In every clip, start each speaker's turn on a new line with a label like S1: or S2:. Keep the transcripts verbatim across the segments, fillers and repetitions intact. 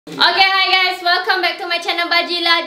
S1: Okay, hi guys, welcome back to my channel Bajila.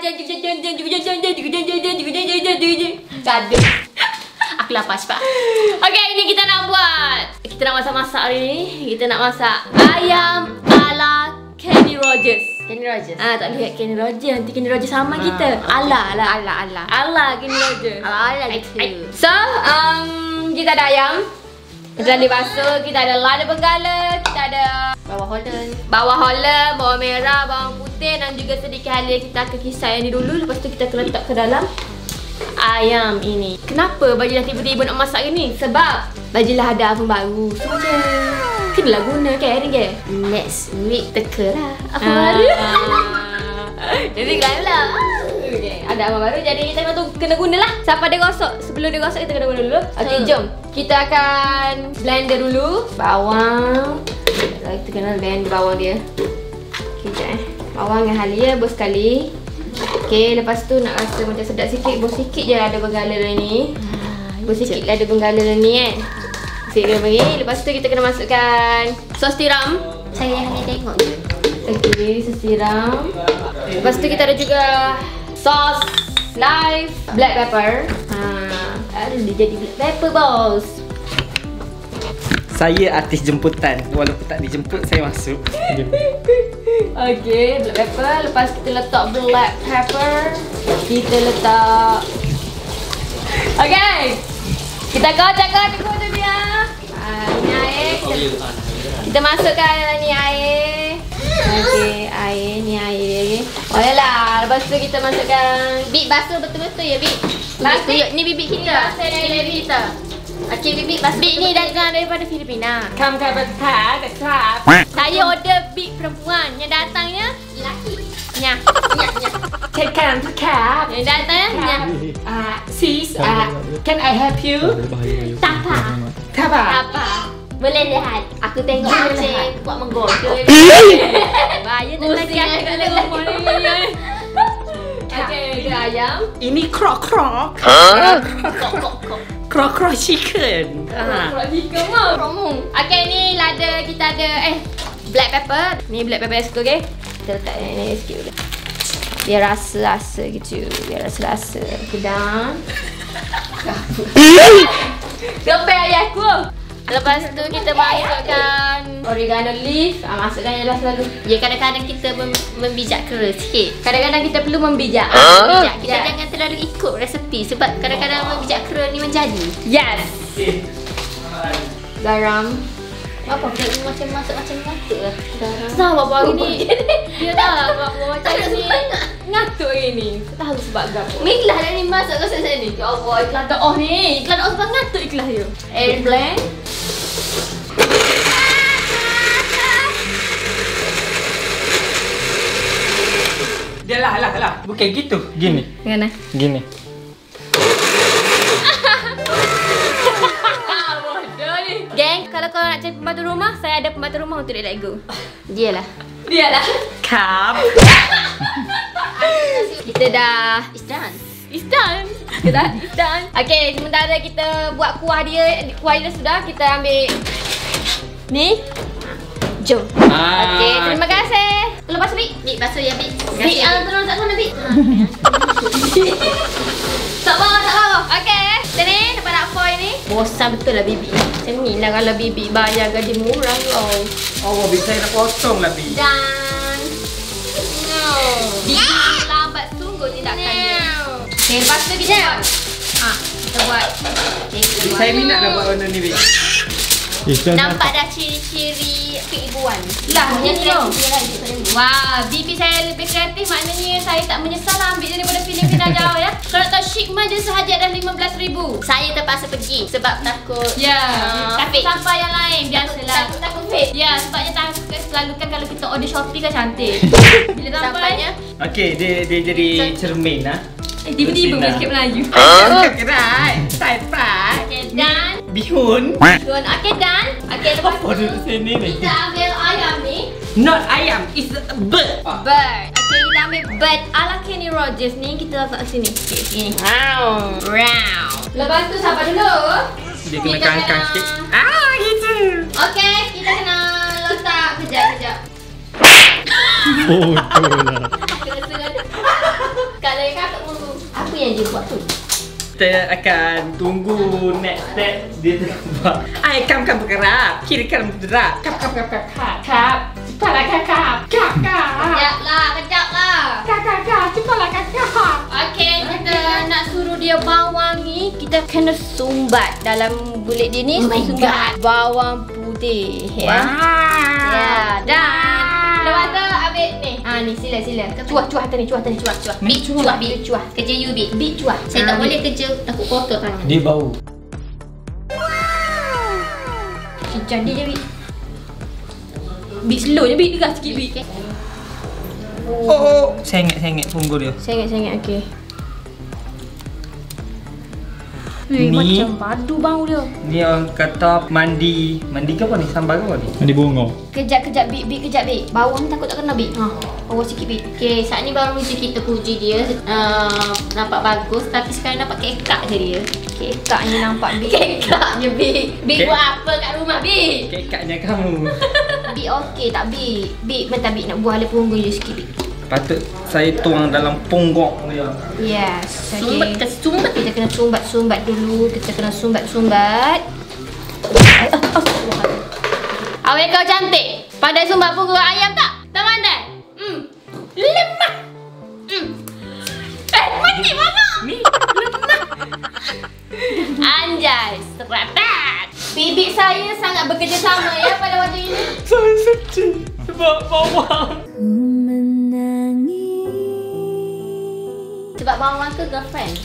S1: Gaduh. Aku lapar cepat. Okay, ini kita nak buat. Kita nak masak-masak hari ni. Kita nak masak ayam ala Kenny Rogers.
S2: Kenny Rogers.
S1: Ah, tak lihat Kenny Rogers. Nanti Kenny Rogers sama kita. Ala ala
S2: Ala ala.
S1: ala Kenny Rogers.
S2: Ala ala gitu.
S1: So, um, kita ada ayam. Kita ada basuh, kita ada lada benggala, kita ada
S2: Bawah Holland.
S1: bawang holland, bawang merah, bawang putih dan juga sedikit halia. Kita akan kisar yang ni dulu. Lepas tu kita akan letak ke dalam ayam ini. Kenapa Bajila tiba-tiba nak masak ni? Sebab Bajila ada apa baru. So macam kenalah guna kan ni ke?
S2: Next week
S1: Teka lah apa
S2: Ah.
S1: baru. Jadi kan lah. Okay, ada apa baru jadi kita kena, kena gunalah. Siapa dia gosok? Sebelum dia gosok kita kena guna dulu. Okey,
S2: Hmm.
S1: jom. Kita akan blender dulu bawang. Kita kena blend bawang dia. Okey, jap eh. Bawang dengan halia bos sekali. Okey, lepas tu nak rasa macam sedap sikit, bos sikit je ada benggala dalam ni. Bos sikit lah ada benggala dalam ni kan. Sikit dia bagi. Lepas tu kita kena masukkan sos tiram.
S2: Saya hanya tengok je.
S1: Okey, sos tiram. Lepas tu kita ada juga sos live black pepper. Ha, ada dia jadi black pepper bos.
S3: Saya artis jemputan. Walaupun tak dijemput, saya masuk.
S1: Okey, black pepper. Lepas kita letak black pepper, kita letak. Okey. Kita kocok-kocok dulu dia. Ah, ini air. Kita, kita masukkan dalam ni air. Okey, air ni air. Oh yalah, lepas tu kita masukkan
S2: Bik basuh betul-betul ya, Bik.
S1: Basuh.
S2: Bik, ni bibik kita.
S1: Basuh dari
S2: Ni bibik kita. Okey, bibik basuh.
S1: Big ni datang daripada Filipina.
S2: Come come come come.
S1: Saya order big perempuan. Yang datangnya
S2: Laki.
S1: Nya.
S2: Nyak nyak.
S4: Tekan tekap.
S1: Yang datangnya Nya.
S4: Uh, sis, uh, can I help you?
S1: Tapa.
S4: Tapa.
S1: Apa? Boleh lihat. Aku tengok
S4: Boleh
S1: macam
S4: lihat.
S1: buat menggoda. Bahaya tak lagi aku kata ngomong ni. Okey, dia ayam.
S4: Ini krok krok.
S1: Kok kok kok.
S4: Krok krok chicken. Ah.
S1: Kalau jika mau romong. Okey, ni lada kita ada eh black pepper. Ni black pepper yang satu okey. Kita letak yang ni sikit dulu. Biar rasa-rasa gitu. Biar rasa-rasa. Kedang. Sampai ayahku. Lepas tu kita masukkan oregano leaf. Ah, masukkan je lah selalu.
S2: Ya, kadang-kadang kita mem membijak kera sikit.
S1: Kadang-kadang kita perlu membijak.
S2: Membijak. Kita
S1: Ya.
S2: jangan terlalu ikut resepi sebab kadang-kadang membijak kera ni menjadi.
S1: Yes. Garam.
S2: Apa pula ni macam masak macam ngatuk lah.
S1: Tahu apa hari ni? Dia tahu apa macam ni. Ngatuk hari ni. Tahu sebab apa.
S2: Miklah dah ni masak kat sana ni.
S1: Ya Allah, iklan dah off ni. Iklan dah off sebab ngatuk iklan dia. Air blend.
S3: Dia lah, lah, lah. Bukan gitu. Gini.
S1: Mana?
S3: Gini.
S1: Ah, bodoh ni. Geng, kalau kau nak cari pembantu rumah, saya ada pembantu rumah untuk let go.
S2: Dia lah.
S1: Dia lah.
S3: Kap.
S1: Kita dah
S2: It's done.
S1: It's done. Kita dah it's done. Okay, sementara kita buat kuah dia, kuah dia sudah, kita ambil ni. Jom.
S3: Ah.
S1: Okay, terima kasih. Lepas Bik.
S2: Bik basuh ya, Bik.
S1: Bik, ah, tolong tak sana Bik. Tak bawah, tak bawah. Okay, kita ni dapat nak foil ni. Bosan betul lah Bibi. Macam ni lah kalau Bibi bayar gaji murah kau.
S3: Oh, bisa nak potong lah, Bi.
S1: Dan no. Bibi lambat sungguh tindakan dia. Okay, lepas tu kita buat. Ah, kita buat. Okay, kita buat.
S3: Saya minat lah buat benda ni, Bi.
S2: Nampak dah ciri-ciri keibuan.
S1: Lah,
S2: Punya
S1: ni
S2: dia
S1: tau.
S2: dia lagi daripada ni.
S1: Wah, bibi saya lebih kreatif. Maknanya saya tak menyesal lah ambil daripada Filipina jauh ya. Kalau tak shipment je sahaja dah lima belas ribu.
S2: Saya terpaksa pergi sebab takut
S1: Ya,
S2: Ah,
S1: takut
S2: fake.
S1: sampai yang lain. Biasalah.
S2: Takut takut fake.
S1: Ya, sebabnya takut selalu kan kalau kita order Shopee kan cantik. Bila sampai
S2: Sampainya
S3: Okey, dia dia jadi cermin lah.
S1: eh, tiba-tiba boleh sikit Melayu.
S3: Kerai. Saya fry.
S1: Okay, dan
S3: Bihun.
S1: Tuan, okay, dan okay, lepas
S3: Apa duduk sini ni?
S1: kita ambil ayam ni.
S3: Not ayam, it's a bird.
S1: Bird. Okay, kita ambil bird ala Kenny Rogers ni. Kita letak sini sikit sini.
S2: wow.
S1: Wow. Lepas tu siapa dulu?
S3: Dia kena
S1: Kita
S3: kangkang
S1: kena-
S3: sikit. Ah, gitu.
S1: Okay, kita kena letak kejap kejap.
S5: Bodoh lah.
S2: Kalau yang kakak tunggu, apa yang dia buat tu?
S3: Kita akan tunggu next step dia terbuat.
S4: Ai kam kam bergerak, kiri kanan bergerak. Kap kap kap kap kap. Kap, cepatlah kakak. Kap kap.
S2: Kejap lah, kejap lah.
S4: Kakak kap, cepatlah kakak.
S2: Okey, kita nak suruh dia bawang ni, kita kena sumbat dalam kulit dia ni.
S4: Oh my
S2: Sumbat bawang putih, ya. Ya, dan lepas tu ambil ni. Ah ni sila sila. Cuah cuah tadi, cuah tadi, cuah cuah. Bik cuah, bik cuah. Kerja you bik, bik cuah. Saya tak
S1: Ah,
S2: boleh kerja takut kotor tangan.
S3: Dia bau.
S2: Jadi je bik.
S1: Bik slow je, bik dekat sikit bik.
S3: Oh, oh. Sengit-sengit punggung dia.
S1: Sengit-sengit, okey. Weh,
S3: Ni-
S1: macam padu bau dia.
S3: Ni orang kata mandi. Mandi ke apa ni? Sambal ke apa ni?
S5: Mandi bunga.
S2: Kejap kejap bik bik kejap bik. Bawang ni takut tak kena bik. Ha, bawang sikit bik. Okey, saat ni baru je kita puji dia. Uh, nampak bagus tapi sekarang nampak kekak je dia.
S1: Kekaknya nampak bik.
S2: Kekaknya bik. Bik
S3: Kek-
S2: buat apa kat rumah bik?
S3: Kekaknya kamu.
S2: Bik okey tak bik? Bik bentar bik nak buah le punggung je sikit bik.
S3: Patut saya tuang dalam punggok dia.
S1: Yes,
S2: Sumbat
S1: okey.
S2: kasi sumbat.
S1: Kita kena sumbat-sumbat dulu. Kita kena sumbat-sumbat.
S2: Awek kau cantik. Pandai sumbat punggung ayam tak? Tak pandai? Hmm. Lemah. Hmm. Eh, mati mana? Ni. Anjay, serapat. Bibik saya sangat bekerjasama ya pada waktu ini.
S3: Saya sedih sebab bawang.
S2: Sebab bawang ke girlfriend?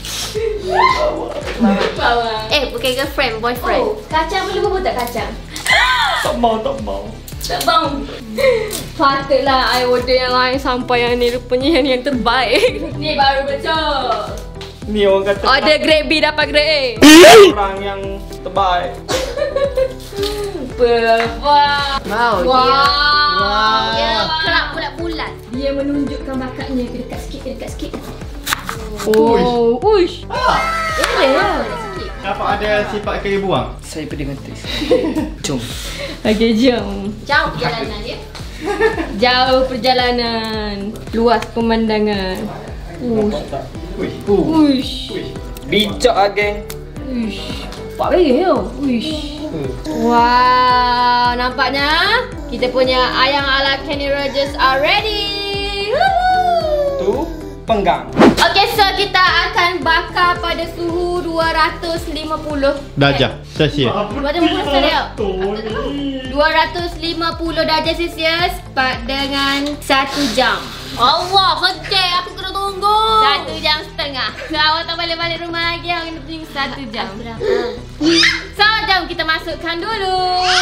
S2: Bawang. Eh, bukan girlfriend, boyfriend.
S1: Oh, kacang boleh bubuh tak kacang?
S3: Tak mau, tak mau.
S2: Tak bau.
S1: Patutlah I order yang lain sampai yang ni rupanya yang ni yang terbaik.
S2: Ni baru betul.
S3: Ni orang kata
S1: Order grade B dapat grade A.
S3: orang yang terbaik.
S2: Perfect.
S1: Wow,
S2: Wow. Dia kerap bulat-bulat.
S1: dia menunjukkan bakatnya ke dekat sikit, ke dekat sikit. Oh, uish.
S2: Ya. Sikit.
S5: Dapat ada sifat kaya buang.
S3: Saya pergi ngetis. Jom.
S1: Okey, jom.
S2: Jauh perjalanan dia.
S1: Jauh perjalanan, luas pemandangan. Uish.
S5: Wih.
S1: Uish.
S3: Bijak ah geng.
S1: Uish. Pak lagi yo. Uish. Wow, nampaknya kita punya ayam ala Kenny Rogers are ready. Woohoo.
S3: Tu penggang.
S1: Okey, so kita akan bakar pada suhu dua ratus lima puluh
S5: Darjah Celsius.
S1: dua ratus lima puluh Celsius. dua ratus lima puluh darjah Celsius pa- dengan satu jam.
S2: Allah, kecil aku kena tunggu.
S1: Satu jam setengah. So awak tak balik-balik rumah lagi, awak kena tunggu satu jam. So jom kita masukkan dulu.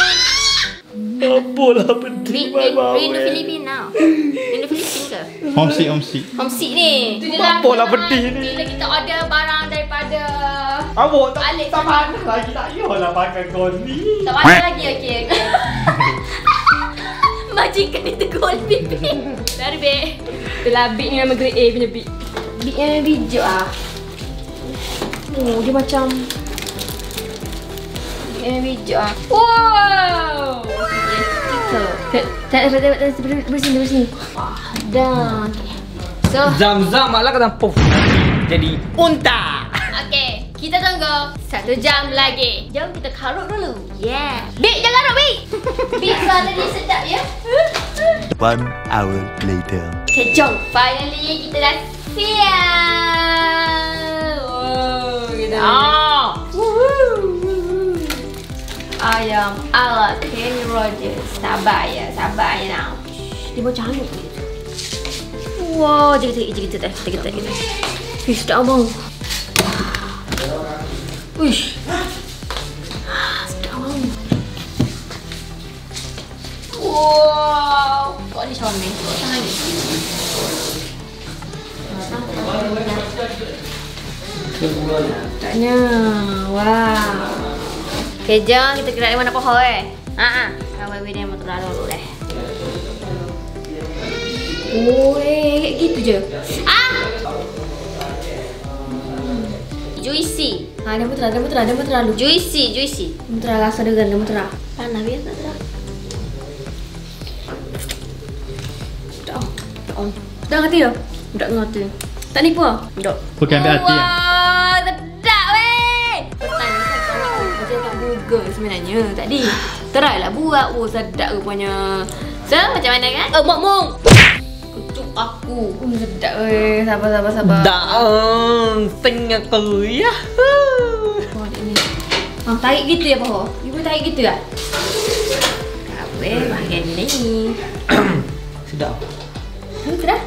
S3: Apalah pedih
S2: Rindu Filipina. Rindu Filipina ke?
S5: Homesick, homesick.
S2: Homesick ni.
S1: Tu je lah.
S3: Apalah pedih ni.
S1: Bila kita order barang daripada
S3: Awak tak
S1: Alex
S3: tak panas lagi, tak payahlah pakai kau ni.
S1: tak ada lagi. Okey, okey.
S2: Majikan dia tegur pipi.
S1: Dari beg. Itulah beg ni nama grade A punya beg. Beg yang hijau ah. Oh, dia macam beg yang hijau ah. Wow. Tak tak tak tak bersini bersini. Ah, dah. Okey. So,
S3: Zam-zam malah kata puff. Jadi unta.
S2: Okey, kita tunggu satu jam lagi. Jom kita karut dulu. Yeah. Bik, jangan karut, Bik. Bik suara dia sedap ya.
S6: One hour later.
S2: Okay, jom. Finally kita dah siap.
S1: oh, kita.
S2: Oh.
S1: Ayam ala Kenny Rogers. Sabar ya, sabar ya now. Dia macam hanyut gitu. Wow, jom kita kita kita kita kita kita. Fish tak abang. Uish. Sedap abang.
S2: Wow. Kok ni comel. Macam hanyut.
S1: Taknya. Wow. Okay, jom kita gerak di mana pohon eh.
S2: Ha ah.
S1: Kawai dia motor dulu deh. Oh, eh, gitu je.
S2: Ah. Juicy.
S1: Ha, dia muter, dia muter, dia muter dulu.
S2: Juicy, juicy.
S1: Muter rasa dengan dia muter.
S2: Panas biasa tak?
S1: Dah. on. Dah ngerti ya? Tak ngerti. Tak nipu ah? Tak.
S5: Bukan ambil hati ya.
S1: Wah, sedap weh. Pesan ni kan kalau macam kat Google sebenarnya tadi. Try lah buat. Oh, sedap rupanya. So, macam mana kan? Oh, Mak Mong. Kucuk aku. Oh, sedap weh. Sabar, sabar, sabar.
S4: Dah, tengah aku ya.
S1: Oh, ni. Ah, tarik gitu ya, Pak? Ibu tarik gitu ah? Tak weh, bahagian ni.
S4: Sedap.
S1: Hmm, sudah?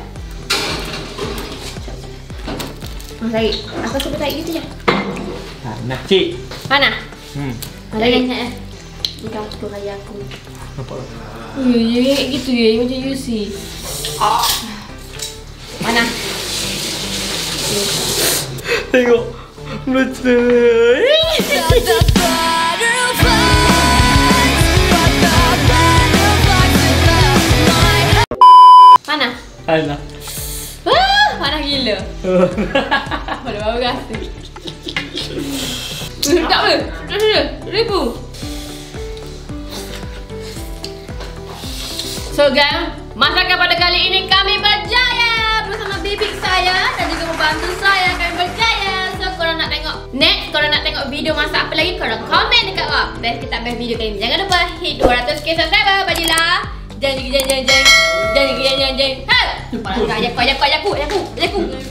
S1: Ah, tarik. Aku cuba tarik gitu je.
S3: Nah, cik.
S1: Mana?
S3: Hmm.
S1: Ada yang nak eh? Bukan aku raya aku.
S3: Nampak tak?
S1: Ya, ya, gitu ya, macam you see. Ah. Mana?
S3: Tengok. Betul.
S1: Mana?
S3: Alah.
S1: Wah, panas gila. Pada baru rasa. Sedap ke? Sedap sedap. Ribu. So guys, masakan pada kali ini kami berjaya bersama bibik saya dan juga membantu saya. Kami berjaya. So korang nak tengok next, korang nak tengok video masak apa lagi, korang komen dekat bawah. Best kita best video kali ini. Jangan lupa hit dua ratus k subscriber. Bajilah. Jangan jeng jeng jeng jeng. Jangan jeng jeng jeng. Ha! Lupa nak ajak aku, ajak aku, ajak aku, ajak aku.